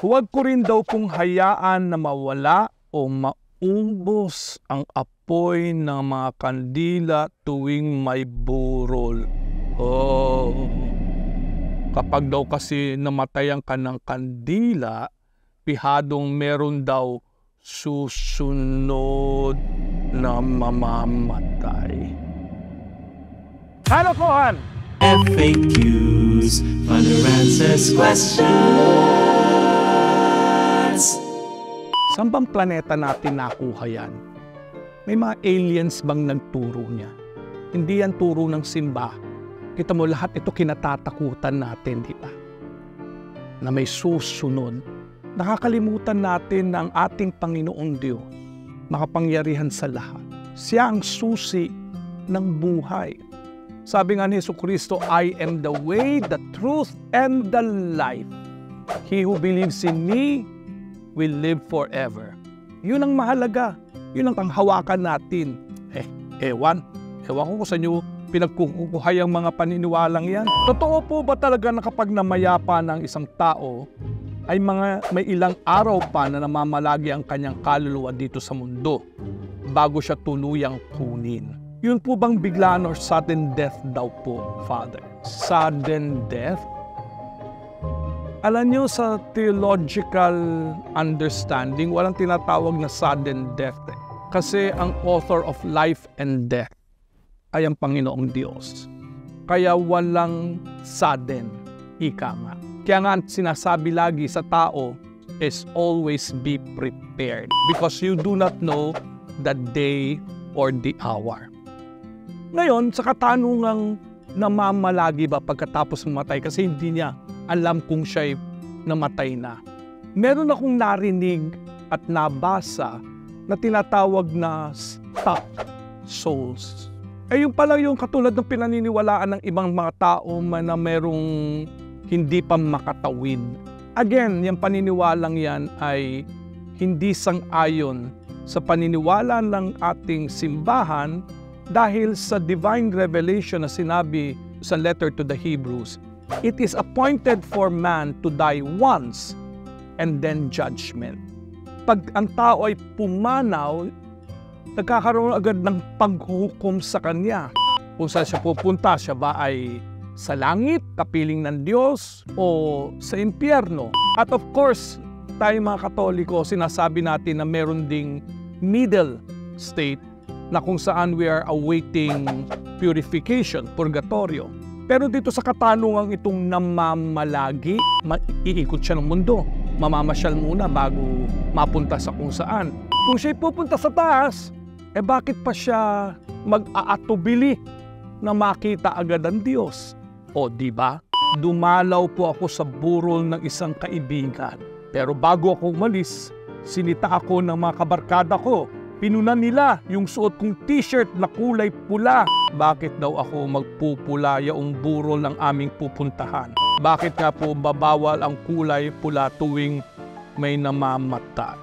Huwag ko rin daw pong hayaan na mawala o maubos ang apoy ng mga kandila tuwing may burol. Kapag daw kasi namatayan ka ng kandila, pihadong meron daw susunod na mamamatay. Kalokohan! FAQs, Father answers questions. Saan bang planeta natin nakuha yan? May mga aliens bang nagturo niya? Hindi yan turo ng simba. Kita mo lahat ito kinatatakutan natin, di ba? Na may susunod. Nakakalimutan natin na ang ating Panginoong Diyos, makapangyarihan sa lahat. Siya ang susi ng buhay. Sabi nga ni Jesucristo, I am the way, the truth, and the life. He who believes in me will live forever. Yun ang mahalaga. Yun ang panghawakan natin. Ewan ko sa inyo pinagkukuhay ang mga paniniwalang yan. Totoo po ba talaga na kapag namayapa ng isang tao, ay may ilang araw pa na namamalagi ang kanyang kaluluwa dito sa mundo bago siya tuluyang kunin? Yun po bang biglaan or sudden death daw po, Father? Sudden death? Alam nyo, sa theological understanding, walang tinatawag na sudden death. Kasi ang author of life and death ay ang Panginoong Diyos. Kaya walang sudden, ika nga. Kaya nga sinasabi lagi sa tao is always be prepared because you do not know the day or the hour. Ngayon, sa katanungang namamalagi ba pagkatapos mamatay kasi hindi niya alam kung siya'y namatay na. Meron akong narinig at nabasa na tinatawag na stuck souls. Yung pala yung katulad ng pinaniniwalaan ng ibang mga tao na merong hindi pa makatawid. Again, yung paniniwalang yan ay hindi sang-ayon sa paniniwala ng ating simbahan dahil sa divine revelation na sinabi sa letter to the Hebrews, it is appointed for man to die once and then judgment. Pag ang tao ay pumanaw, nagkakaroon agad ng paghuhukom sa kanya. Kung saan siya pupunta, siya ba ay sa langit, kapiling ng Diyos, o sa impyerno? At of course, tayo mga Katoliko, sinasabi natin na meron ding middle state na kung saan we are awaiting purification, purgatorio. Pero dito sa katanungang itong namamalagi, iikot siya ng mundo. Mamamasyal muna bago mapunta sa kung saan. Kung siya'y pupunta sa taas, bakit pa siya mag-aatubili na makita agad ang Diyos? O di ba? Dumalaw po ako sa burol ng isang kaibigan. Pero bago ako umalis, sinita ako ng mga kabarkada ko. Pinunan nila yung suot kong t-shirt na kulay pula. Bakit daw ako magpupula yaong burol ng aming pupuntahan? Bakit nga po babawal ang kulay pula tuwing may namamatay?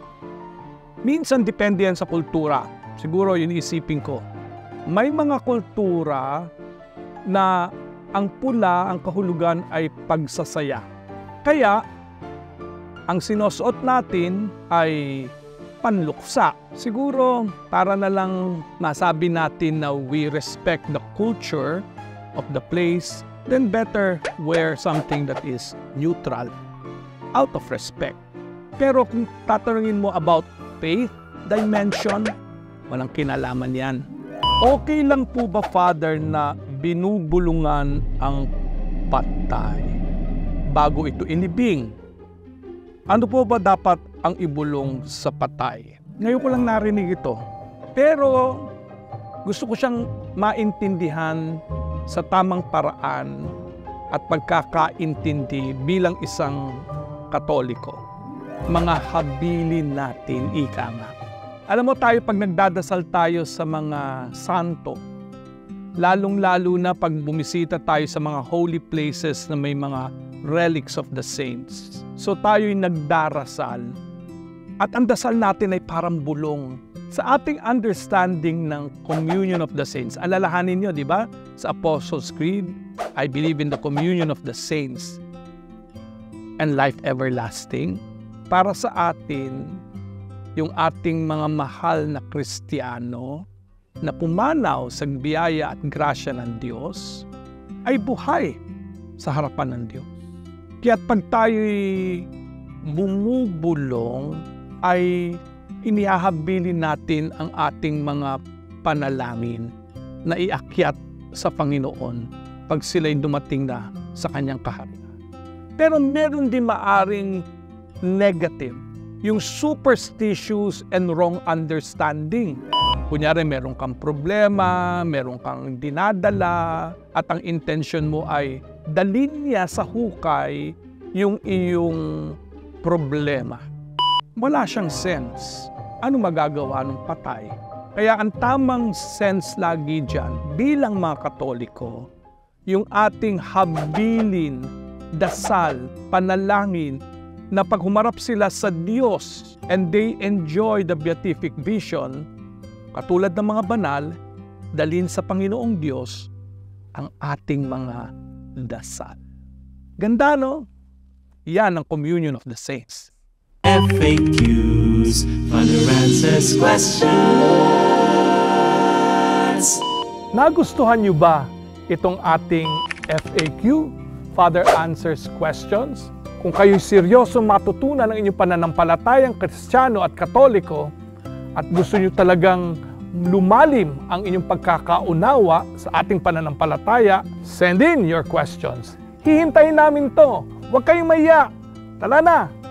Minsan depende yan sa kultura. Siguro yun isipin ko. May mga kultura na ang pula, ang kahulugan ay pagsasaya. Kaya, ang sinusuot natin ay panluksa. Siguro, para na lang masabi natin na we respect the culture of the place, then better wear something that is neutral, out of respect. Pero kung tatanungin mo about faith dimension, walang kinalaman yan. Okay lang po ba, Father, na binubulungan ang patay bago ito inibing? Ano po ba dapat ang ibulong sa patay? Ngayon ko lang narinig ito. Pero gusto ko siyang maintindihan sa tamang paraan at pagkakaintindi bilang isang Katoliko. Mga habilin natin, ika nga. Alam mo tayo, pag nagdadasal tayo sa mga santo, lalong-lalo na pag bumisita tayo sa mga holy places na may mga relics of the saints. So tayo'y nagdarasal at ang dasal natin ay parang bulong. Sa ating understanding ng communion of the saints, alalahanin nyo, di ba? Sa Apostles' Creed, I believe in the communion of the saints. and life everlasting. Para sa atin, yung ating mga mahal na Kristiyano na pumanaw sa biyaya at grasya ng Diyos ay buhay sa harapan ng Diyos. Kaya pag tayo'y bumubulong ay inihahabilin natin ang ating mga panalangin na iakyat sa Panginoon pag sila'y dumating na sa kanyang kaharian. Pero meron din maaring negative, yung superstitious and wrong understanding. Kunyari, meron kang problema, meron kang dinadala, at ang intention mo ay dalhin niya sa hukay yung iyong problema. Wala siyang sense. Ano magagawa ng patay? Kaya ang tamang sense lagi dyan, bilang mga Katoliko, yung ating habilin, dasal, panalangin, na pag humarap sila sa Diyos and they enjoy the beatific vision, katulad ng mga banal, dalhin sa Panginoong Diyos ang ating mga dasal. Ganda, no? Yan ang communion of the saints. FAQs, Father answers questions. Nagustuhan niyo ba itong ating FAQ, Father Answers Questions? Kung kayo'y seryoso matutunan ang inyong pananampalatayang Kristiyano at Katoliko at gusto niyo talagang lumalim ang inyong pagkakaunawa sa ating pananampalataya, send in your questions. Hihintayin namin to. Huwag kayong mahiya. Tala na!